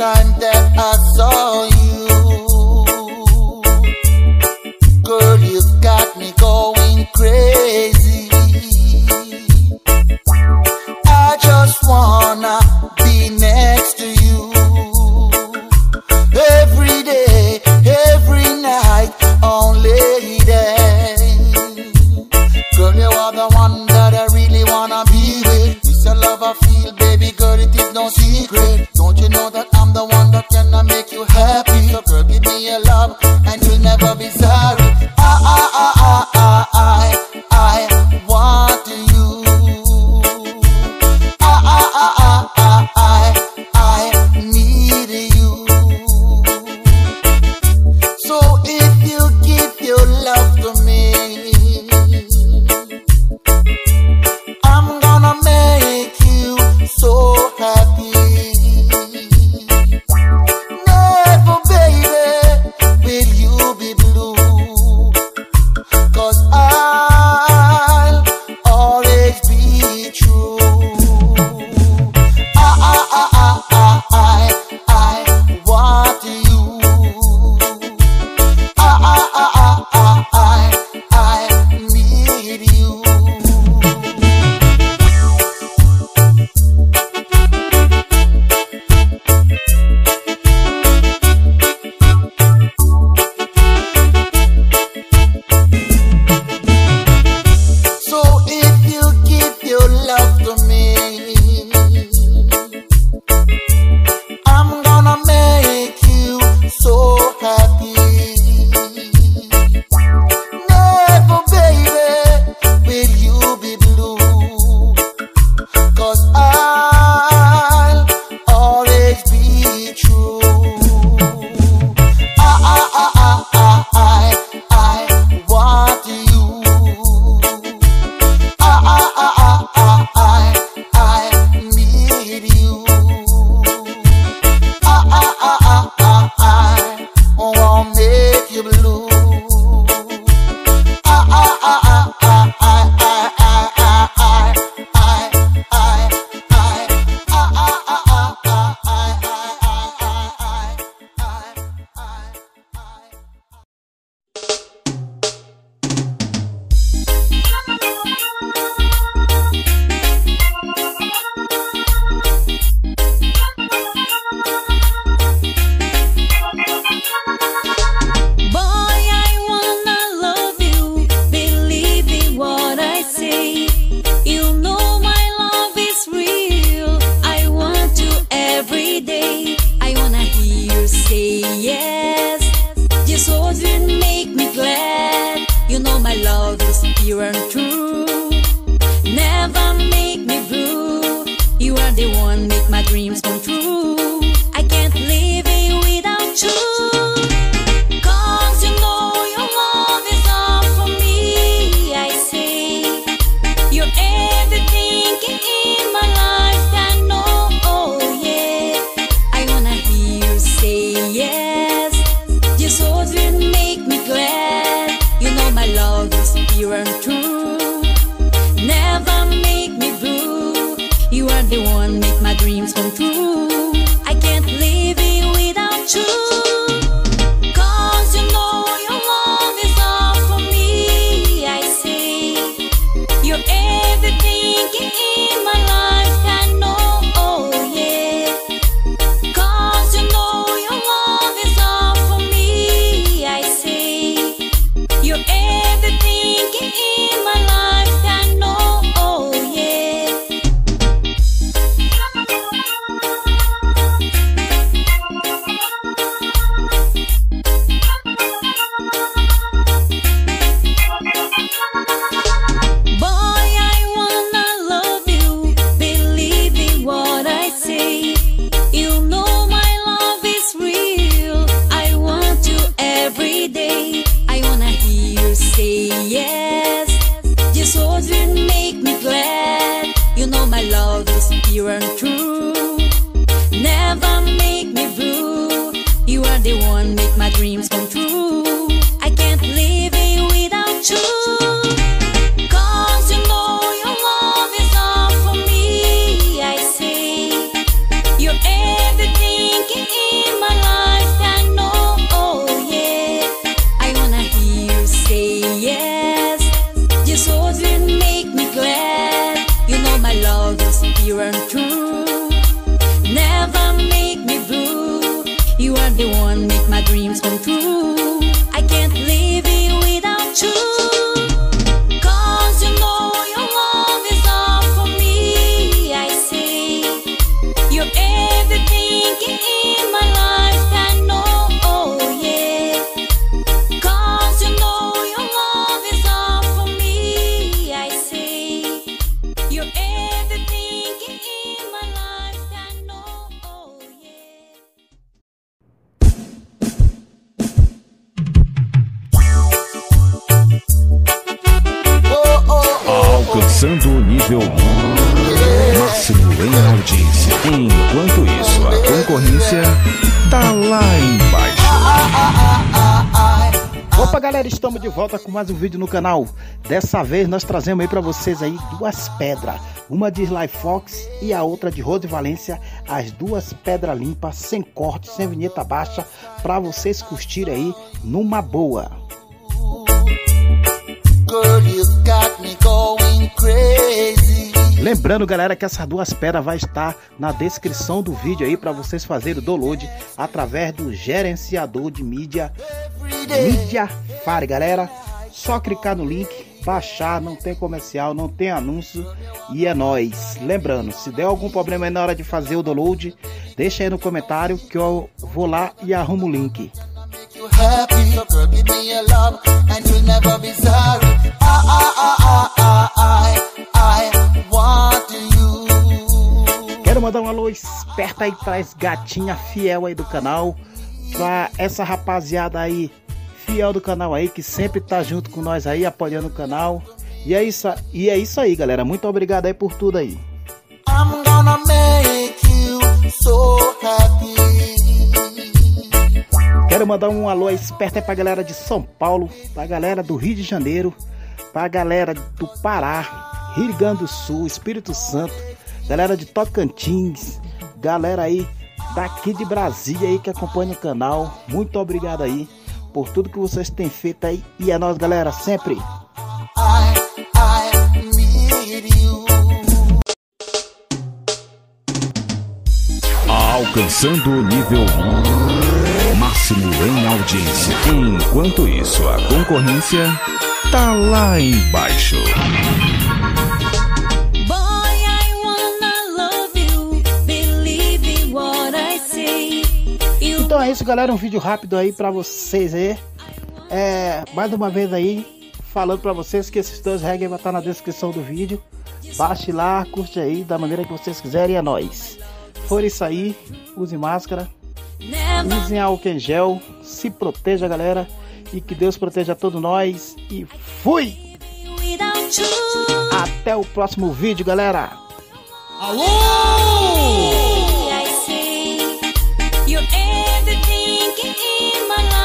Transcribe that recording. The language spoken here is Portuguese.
time that I saw you, girl, you got me going crazy. I just wanna be next to you every day, every night, only then. Girl, you are the one that I really wanna be with. It's a love I feel, baby girl, it is no secret. Don't you know that I'm the one that can make you happy? So girl, give me your love and you'll never be sorry. I want you. I need you. So if you give your love to me, I'm gonna make you so happy. Never, baby, will you be blue, 'cause I'll always be true. I want you. I need you. So if you give your love to me, I'm gonna make you so happy. Never, baby, will you be blue, 'cause I'll always be true. I want you. I need you. I won't make you blue. You're everything my dreams come true. I can't live it without you. Cause you know your love is all for me. I say you're everything in my life. I know, oh yeah. Cause you know your love is all for me. I say you're everything in my life. I know, oh yeah. Alcançando o nível máximo em audiência. Enquanto isso, a concorrência tá lá embaixo. Opa galera, estamos de volta com mais um vídeo no canal. Dessa vez nós trazemos aí pra vocês aí duas pedras, uma de Sly Fox e a outra de Rose Valência. As duas pedras limpas, sem corte, sem vinheta baixa, pra vocês curtirem aí numa boa. Girl, you got me going crazy. Lembrando galera que essas duas pedras vai estar na descrição do vídeo aí para vocês fazerem o download através do gerenciador de mídia Mediafire, galera. Só clicar no link, baixar, não tem comercial, não tem anúncio e é nóis. Lembrando, se der algum problema aí na hora de fazer o download, deixa aí no comentário que eu vou lá e arrumo o link. You happy, so girl, give me your love, and you'll never be sorry. I want you. Quero mandar um alô esperto aí para as gatinhas fiel aí do canal, pra essa rapaziada aí fiel do canal aí, que sempre tá junto com nós aí, apoiando o canal. E é isso aí, galera. Muito obrigado aí por tudo aí. I'm gonna make you so happy. Quero mandar um alô esperto aí pra galera de São Paulo, pra galera do Rio de Janeiro, pra galera do Pará, Rio Grande do Sul, Espírito Santo, galera de Tocantins, galera aí daqui de Brasília aí que acompanha o canal. Muito obrigado aí por tudo que vocês têm feito aí. E é nóis, galera, sempre. I need you. Alcançando o nível máximo em audiência. Enquanto isso, a concorrência tá lá embaixo. Boy, I wanna love you, believe in what I say. Então é isso, galera, um vídeo rápido aí pra vocês aí. Mais uma vez aí, falando pra vocês que esses dois reggae vai estar na descrição do vídeo. Baixe lá, curte aí, da maneira que vocês quiserem, é nóis. For isso aí, use máscara, usem álcool em gel, se proteja, galera, e que Deus proteja todos nós. E fui! Até o próximo vídeo, galera. I say you're everything in my life.